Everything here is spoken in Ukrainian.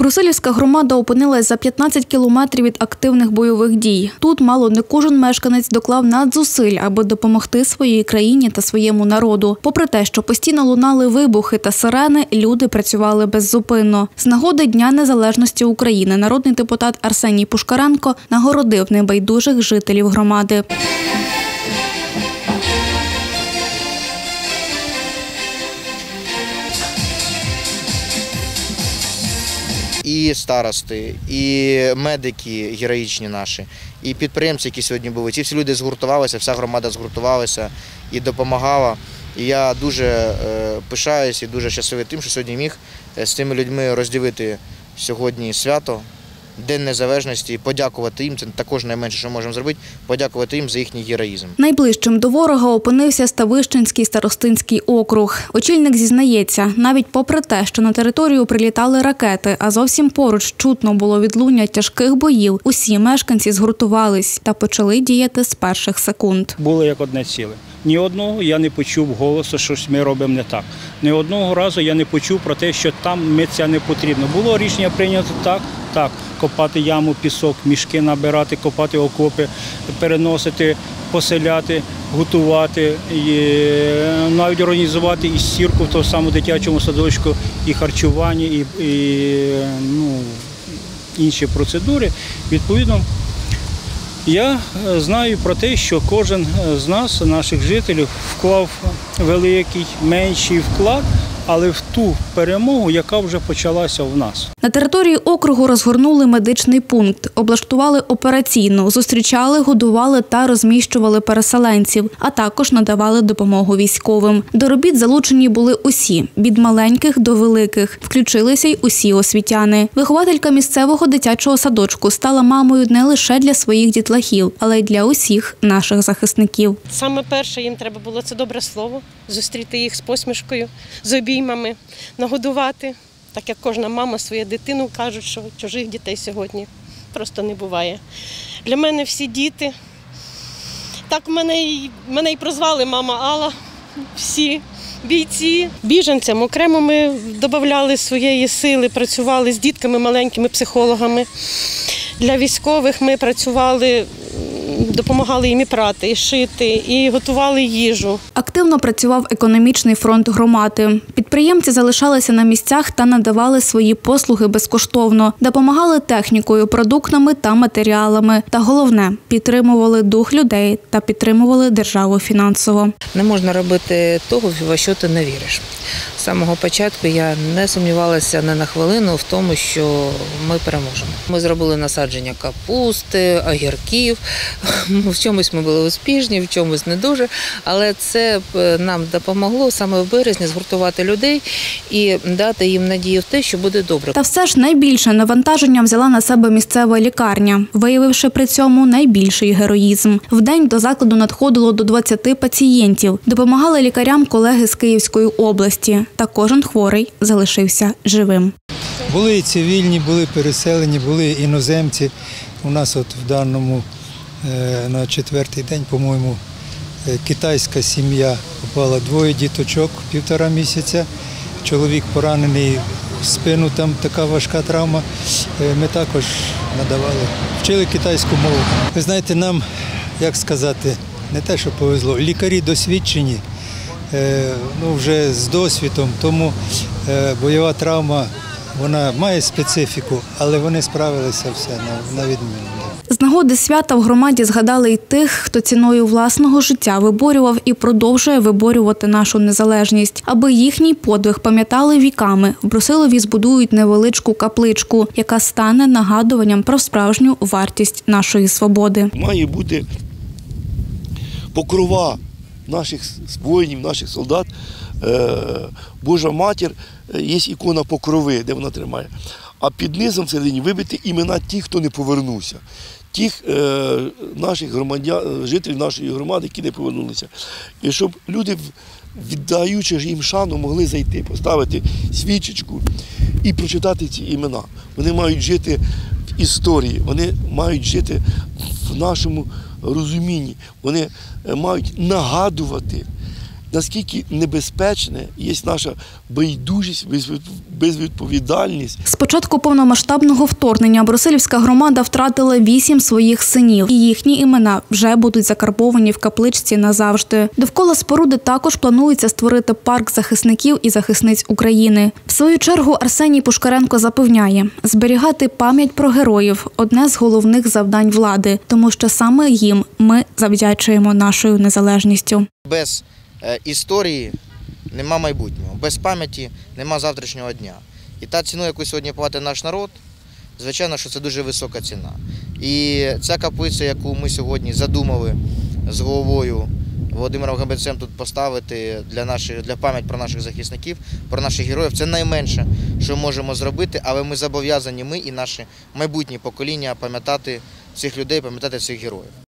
Брусилівська громада опинилась за 15 кілометрів від активних бойових дій. Тут мало не кожен мешканець доклав надзусиль, аби допомогти своїй країні та своєму народу. Попри те, що постійно лунали вибухи та сирени, люди працювали беззупинно. З нагоди Дня Незалежності України народний депутат Арсеній Пушкаренко нагородив небайдужих жителів громади. І старости, і медики героїчні наші, і підприємці, які сьогодні були. Ці всі люди згуртувалися, вся громада згуртувалася і допомагала. І я дуже пишаюсь і дуже щасливий тим, що сьогодні міг з цими людьми розділити сьогодні свято, День Незалежності, і подякувати їм. Це також найменше, що можемо зробити, подякувати їм за їхній героїзм. Найближчим до ворога опинився Ставищенський старостинський округ. Очільник зізнається, навіть попри те, що на територію прилітали ракети, а зовсім поруч чутно було відлуння тяжких боїв, усі мешканці згуртувались та почали діяти з перших секунд. Було як одне ціле. Ні одного я не почув голосу, що ми робимо не так. Ні одного разу я не почув про те, що там це не потрібно. Було рішення прийнято так, копати яму, пісок, мішки набирати, копати окопи, переносити, поселяти, готувати, і навіть організувати і стірку в тому самому дитячому садочку, і харчування, і інші процедури. Відповідно, я знаю про те, що кожен з нас, наших жителів, вклав великий, менший вклад, але в ту перемогу, яка вже почалася в нас. На території округу розгорнули медичний пункт, облаштували операційну, зустрічали, годували та розміщували переселенців, а також надавали допомогу військовим. До робіт залучені були усі, від маленьких до великих. Включилися й усі освітяни. Вихователька місцевого дитячого садочку стала мамою не лише для своїх дітлахів, але й для усіх наших захисників. Саме перше їм треба було це добре слово, зустріти їх з посмішкою, з обіймами, нагодувати. Так як кожна мама свою дитину кажуть, що чужих дітей сьогодні просто не буває. Для мене всі діти. Так мене і прозвали мама Алла, всі бійці. Біженцям окремо ми додавали своєї сили, працювали з дітками маленькими, психологами. Для військових ми працювали, допомагали їм і прати, і шити, і готували їжу. Активно працював економічний фронт громади. Підприємці залишалися на місцях та надавали свої послуги безкоштовно. Допомагали технікою, продуктами та матеріалами. Та головне – підтримували дух людей та підтримували державу фінансово. Не можна робити того, во що ти не віриш. З самого початку я не сумнівалася ні на хвилину в тому, що ми переможемо. Ми зробили насадження капусти, огірків. В чомусь ми були успішні, в чомусь не дуже. Але це нам допомогло саме в березні згуртувати людей і дати їм надію в те, що буде добре. Та все ж найбільше навантаження взяла на себе місцева лікарня, виявивши при цьому найбільший героїзм. Вдень до закладу надходило до 20 пацієнтів. Допомагали лікарям колеги з Київської області. Та кожен хворий залишився живим. Були і цивільні, були переселені, були іноземці. У нас от в даному на 4-й день, по-моєму, китайська сім'я попала, 2 діточок, 1,5 місяця. Чоловік поранений в спину, там така важка травма. Ми також надавали, вчили китайську мову. Ви знаєте, нам, як сказати, не те, що повезло, лікарі досвідчені, вже з досвідом, тому бойова травма, вона має специфіку, але вони справилися все на відмінно. З нагоди свята в громаді згадали й тих, хто ціною власного життя виборював і продовжує виборювати нашу незалежність. Аби їхній подвиг пам'ятали віками, в Брусилові збудують невеличку капличку, яка стане нагадуванням про справжню вартість нашої свободи. Має бути покрова наших воїнів, наших солдат. Божа Матір, є ікона покрови, де вона тримає. А під низом всередині вибиті імена тих, хто не повернувся. Тих наших жителів нашої громади, які не повернулися. І щоб люди, віддаючи їм шану, могли зайти, поставити свічечку і прочитати ці імена. Вони мають жити в історії, вони мають жити в нашому розумінні, вони мають нагадувати наскільки небезпечне є наша байдужість, безвідповідальність. З початку повномасштабного вторгнення Брусилівська громада втратила 8 своїх синів, і їхні імена вже будуть закарбовані в капличці назавжди. Довкола споруди також планується створити парк захисників і захисниць України. В свою чергу Арсеній Пушкаренко запевняє, зберігати пам'ять про героїв – одне з головних завдань влади, тому що саме їм ми завдячуємо нашою незалежністю. Без історії нема майбутнього, без пам'яті нема завтрашнього дня. І та ціна, яку сьогодні платить наш народ, звичайно, що це дуже висока ціна. І ця каплиця, яку ми сьогодні задумали з головою Володимиром Габенцем тут поставити для пам'ять про наших захисників, про наших героїв, це найменше, що можемо зробити, але ми зобов'язані, ми і наші майбутні покоління, пам'ятати цих людей, пам'ятати цих героїв.